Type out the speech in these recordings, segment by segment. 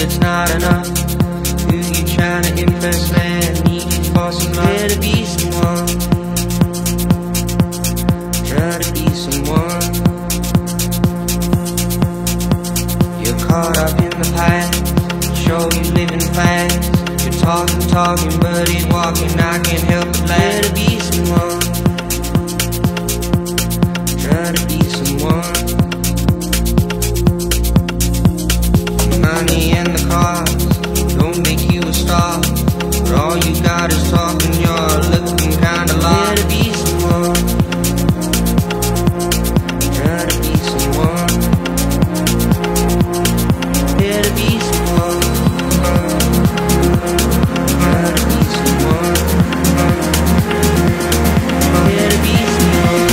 it's not enough. Who you trying to impress, man? Need you for some love. Try to be someone. Try to be someone. You're caught up in the past. Show you living fast. You're talking, but ain't walking. I can't help but laugh. Try to be someone. Try to be someone. Money and the cars don't make you a star, but all you got is talking. You're looking kinda lost. Try to be someone. Try to be someone. Try to be someone. Try to be someone. Try to be someone.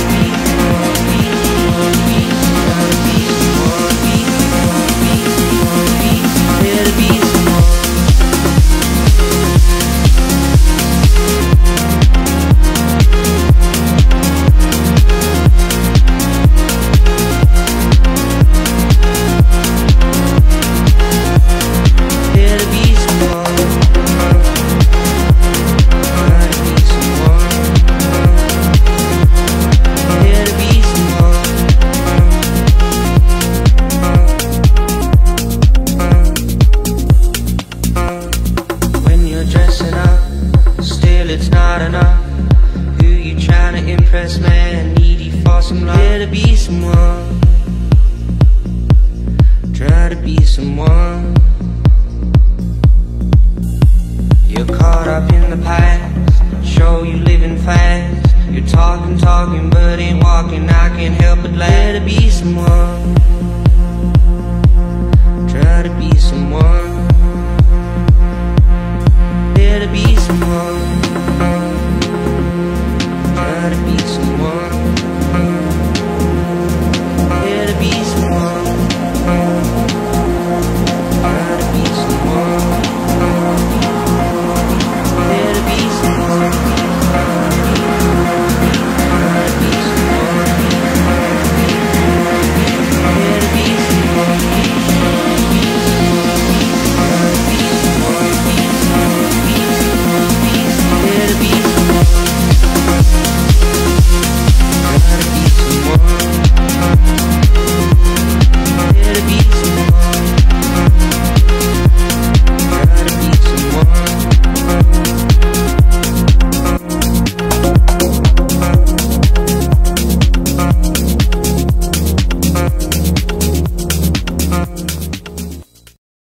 It's not enough. Who you trying to impress, man? Needy for some love. Try to be someone. Try to be someone. You're caught up in the past. Show you living fast. You're talking, but ain't walking. I can't help but laugh. Try to be someone.